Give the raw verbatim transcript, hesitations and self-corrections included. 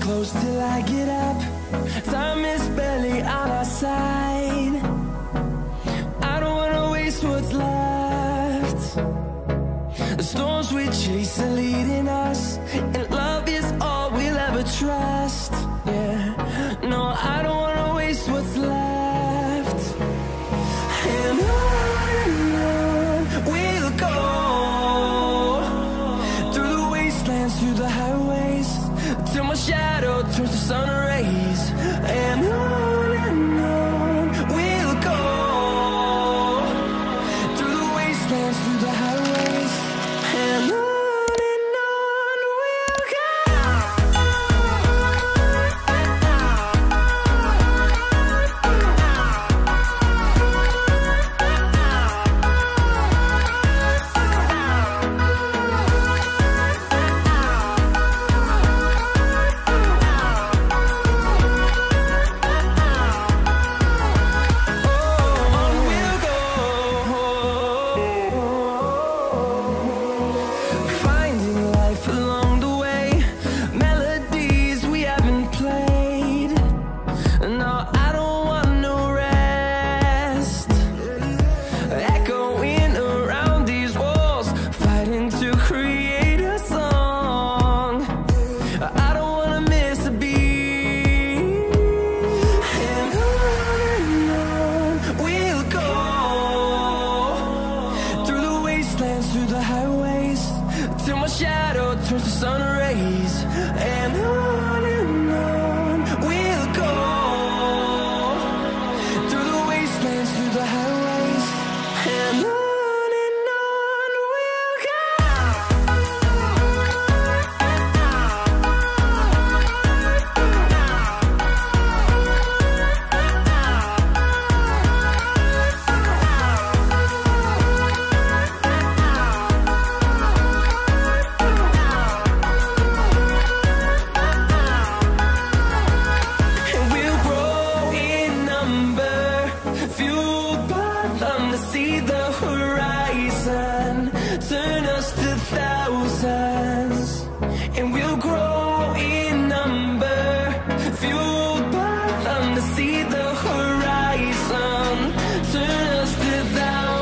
close till I get up. Time is barely on our side. I don't wanna waste what's left. The storms we chase are leading us, and love is all we'll ever trust. Yeah, no, I don't wanna waste what's left. And on and on we'll go, through the wastelands, through the highways, till my shadow turns to sun rays. And on and on we'll go, through the wastelands, through the highways, and on. Through the highways, till my shadow turns to sun rays. And on and on we'll go, through the wastelands, through the highways, and on. See the horizon turn us to thousands, and we'll grow in number, fueled by them. To see the horizon turn us to thousands.